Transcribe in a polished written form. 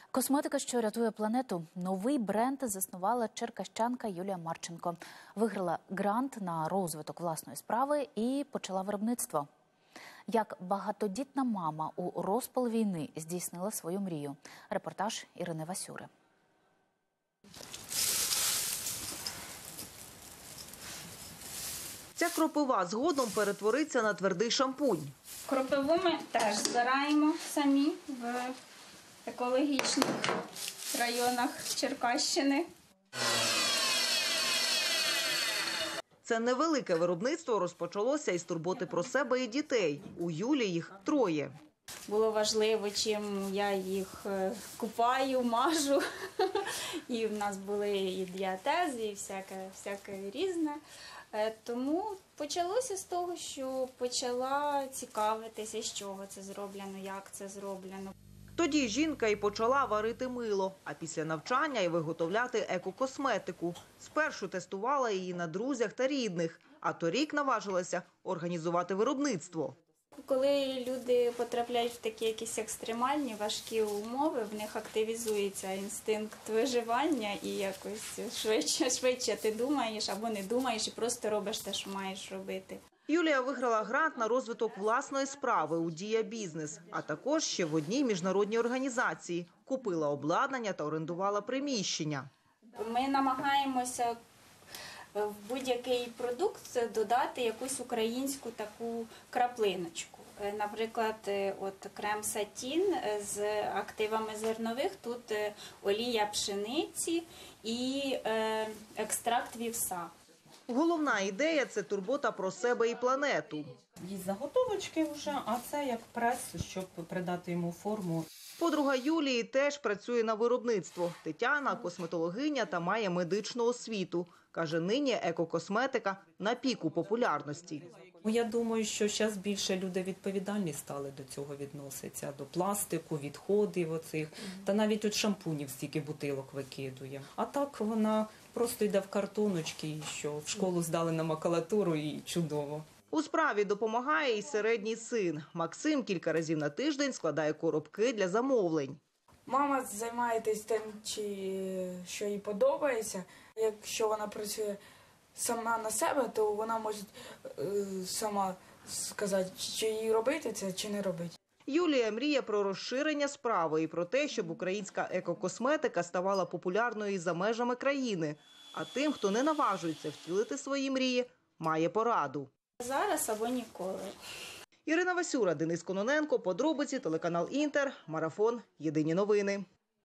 Косметика, що рятує планету. Новий бренд заснувала черкащанка Юлія Марченко. Виграла грант на розвиток власної справи і почала виробництво. Як багатодітна мама у розпал війни здійснила свою мрію. Репортаж Ірини Васюри. Ця кропива згодом перетвориться на твердий шампунь. Кропиву ми теж збираємо самі в екологічних районах Черкащини. Це невелике виробництво розпочалося із турботи про себе і дітей. У Юлі їх 3. Було важливо, чим я їх купаю, мажу. І в нас були і діатези, і всяке різне. Тому почалося з того, що почала цікавитися, з чого це зроблено, як це зроблено. Тоді жінка і почала варити мило, а після навчання – і виготовляти екокосметику. Спершу тестувала її на друзях та рідних, а торік наважилася організувати виробництво. Коли люди потрапляють в такі якісь екстремальні, важкі умови, в них активізується інстинкт виживання і якось швидше ти думаєш або не думаєш і просто робиш те, що маєш робити. Юлія виграла грант на розвиток власної справи у «Дія Бізнес», а також ще в одній міжнародній організації. Купила обладнання та орендувала приміщення. Ми намагаємося в будь-який продукт додати якусь українську таку краплиночку. Наприклад, крем сатін з активами зернових, тут олія пшениці і екстракт вівса. Головна ідея – це турбота про себе і планету. Є заготовочки вже, а це як прес, щоб придати йому форму. Подруга Юлії теж працює на виробництво. Тетяна – косметологиня та має медичну освіту. Каже, нині екокосметика на піку популярності. Я думаю, що зараз більше люди відповідальні стали до цього відноситься, до пластику, відходів оцих. Та навіть от шампунів стільки бутилок викидує. А так вона просто йде в картоночки, що в школу здали на макулатуру і чудово. У справі допомагає і середній син. Максим кілька разів на тиждень складає коробки для замовлень. Мама займається тим, що їй подобається. Якщо вона працює сама на себе, то вона може сама сказати, чи їй робити це, чи не робити. Юлія мріє про розширення справи і про те, щоб українська екокосметика ставала популярною і за межами країни. А тим, хто не наважується втілити свої мрії, має пораду. Зараз або ніколи. Ірина Васюра, Денис Кононенко, подробиці, телеканал «Інтер», марафон, єдині новини.